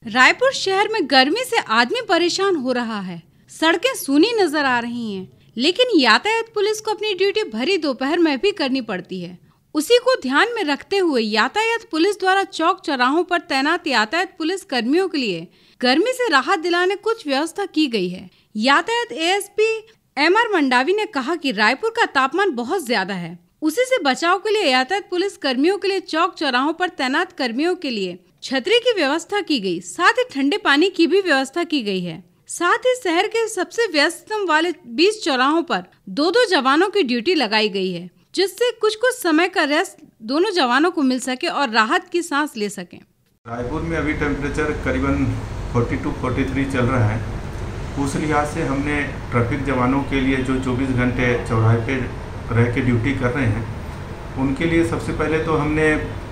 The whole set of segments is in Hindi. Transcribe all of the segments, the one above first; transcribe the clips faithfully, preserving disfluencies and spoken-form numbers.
रायपुर शहर में गर्मी से आदमी परेशान हो रहा है। सड़कें सूनी नजर आ रही हैं, लेकिन यातायात पुलिस को अपनी ड्यूटी भरी दोपहर में भी करनी पड़ती है। उसी को ध्यान में रखते हुए यातायात पुलिस द्वारा चौक चौराहों पर तैनात यातायात पुलिस कर्मियों के लिए गर्मी से राहत दिलाने कुछ व्यवस्था की गई है। यातायात एएसपी एम आर मंडावी ने कहा कि रायपुर का तापमान बहुत ज्यादा है, उसी से बचाव के लिए यातायात पुलिस कर्मियों के लिए चौक चौराहों पर तैनात कर्मियों के लिए छतरी की व्यवस्था की गई, साथ ही ठंडे पानी की भी व्यवस्था की गई है। साथ ही शहर के सबसे व्यस्ततम वाले बीस चौराहों पर दो दो जवानों की ड्यूटी लगाई गई है, जिससे कुछ कुछ समय का रेस्ट दोनों जवानों को मिल सके और राहत की सांस ले सकें। रायपुर में अभी टेम्परेचर करीबन बयालीस तैंतालीस चल रहा है। उस लिहाज से हमने ट्रैफिक जवानों के लिए जो चौबीस घंटे चौराहे पे रह के ड्यूटी कर रहे हैं, उनके लिए सबसे पहले तो हमने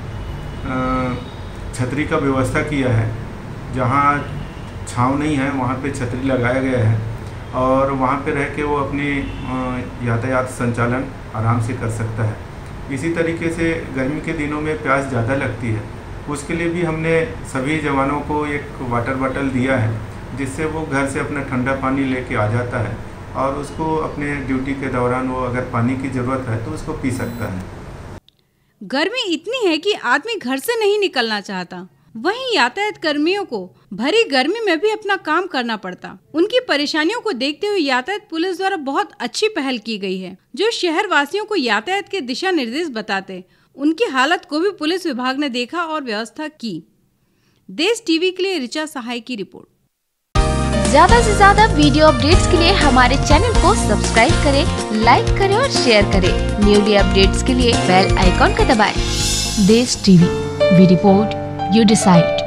छतरी का व्यवस्था किया है। जहाँ छाँव नहीं है वहाँ पे छतरी लगाया गया है और वहाँ पे रह के वो अपनी यातायात संचालन आराम से कर सकता है। इसी तरीके से गर्मी के दिनों में प्यास ज़्यादा लगती है, उसके लिए भी हमने सभी जवानों को एक वाटर बॉटल दिया है, जिससे वो घर से अपना ठंडा पानी लेके आ जाता है और उसको अपने ड्यूटी के दौरान वो अगर पानी की ज़रूरत है तो उसको पी सकता है। गर्मी इतनी है कि आदमी घर से नहीं निकलना चाहता, वहीं यातायात कर्मियों को भरी गर्मी में भी अपना काम करना पड़ता। उनकी परेशानियों को देखते हुए यातायात पुलिस द्वारा बहुत अच्छी पहल की गई है, जो शहर वासियों को यातायात के दिशा निर्देश बताते। उनकी हालत को भी पुलिस विभाग ने देखा और व्यवस्था की। देश टीवी के लिए ऋचा सहाय की रिपोर्ट। ज्यादा से ज्यादा वीडियो अपडेट्स के लिए हमारे चैनल को सब्सक्राइब करें, लाइक करें और शेयर करें। न्यूली अपडेट्स के लिए बेल आइकॉन का दबाएं। Desh TV, we report, you decide.